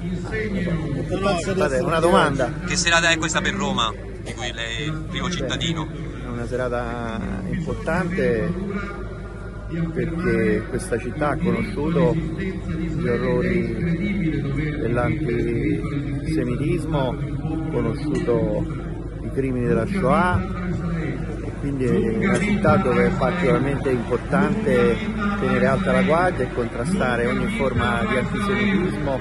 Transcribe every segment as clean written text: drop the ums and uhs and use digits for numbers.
Una domanda. Che serata è questa per Roma, di cui lei è il primo cittadino? È una serata importante perché questa città ha conosciuto gli orrori dell'antisemitismo, ha conosciuto i crimini della Shoah, e quindi è una città dove è particolarmente importante tenere alta la guardia e contrastare ogni forma di antisemitismo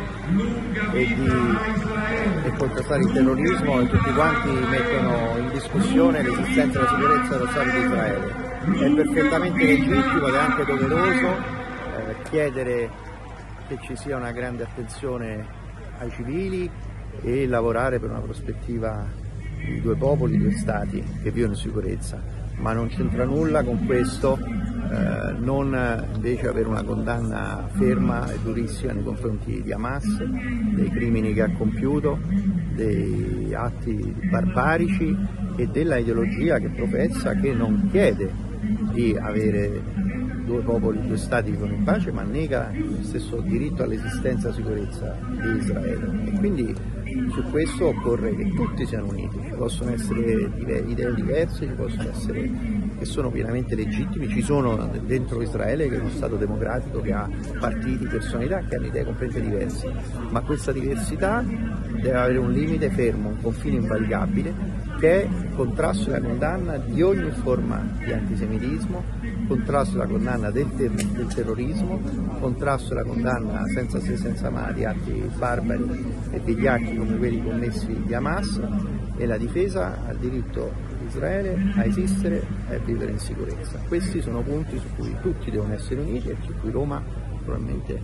e contrastare il terrorismo, e tutti quanti mettono in discussione l'esistenza e la sicurezza dello Stato di Israele. È perfettamente legittimo ed è anche doveroso chiedere che ci sia una grande attenzione ai civili e lavorare per una prospettiva di due popoli, due stati che vivono in sicurezza, ma non c'entra nulla con questo non invece avere una condanna ferma e durissima nei confronti di Hamas, dei crimini che ha compiuto, dei atti barbarici e della ideologia che professa, che non chiede di avere due popoli, due stati che vivono in pace, ma nega lo stesso diritto all'esistenza e alla sicurezza di Israele. E quindi su questo occorre che tutti siano uniti. Ci possono essere idee diverse, ci possono essere che sono pienamente legittimi, ci sono dentro Israele, che è uno Stato democratico che ha partiti, personalità che hanno idee completamente diverse, ma questa diversità deve avere un limite fermo, un confine invalicabile, che è il contrasto e la condanna di ogni forma di antisemitismo, contrasto e la condanna del terrorismo, contrasto e la condanna senza se senza ma di atti barbari e vigliacchi come quelli commessi di Hamas, e la difesa al diritto di Israele a esistere e a vivere in sicurezza. Questi sono punti su cui tutti devono essere uniti e su cui Roma probabilmente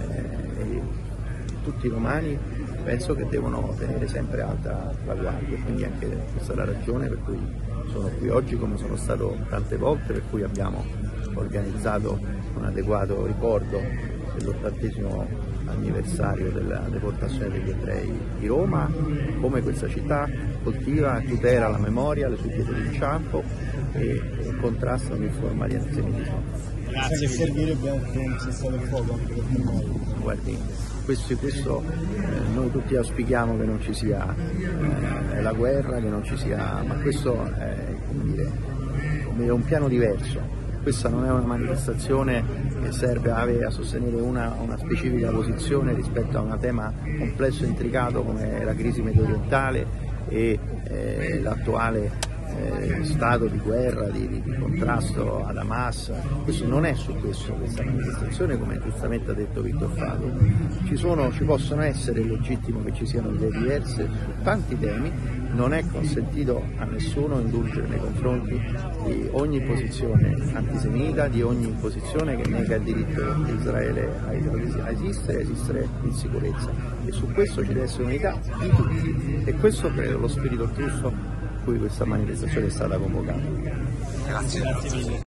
tutti i romani penso che devono tenere sempre alta la guardia, quindi anche questa è la ragione per cui sono qui oggi, come sono stato tante volte, per cui abbiamo organizzato un adeguato ricordo dell'80° anniversario della deportazione degli ebrei di Roma, come questa città coltiva e tutela la memoria, le sue pietre d'inciampo e contrasta ogni forma di antisemitismo. Grazie, servirebbe anche un cessate il fuoco anche per fermare. Guardi, questo noi tutti auspichiamo che non ci sia la guerra, che non ci sia, ma questo è come un piano diverso. Questa non è una manifestazione che serve a sostenere una specifica posizione rispetto a un tema complesso e intricato come la crisi mediorientale e l'attuale stato di guerra, di contrasto ad Hamas. Questo non è su questo questa manifestazione, come giustamente ha detto Vittor Fado. Ci possono essere, è legittimo che ci siano idee diverse su tanti temi, non è consentito a nessuno indulgere nei confronti di ogni posizione antisemita, di ogni posizione che nega il diritto di Israele a esistere in sicurezza, e su questo ci deve essere unità di tutti, e questo credo lo spirito giusto cui questa manifestazione è stata convocata. Grazie.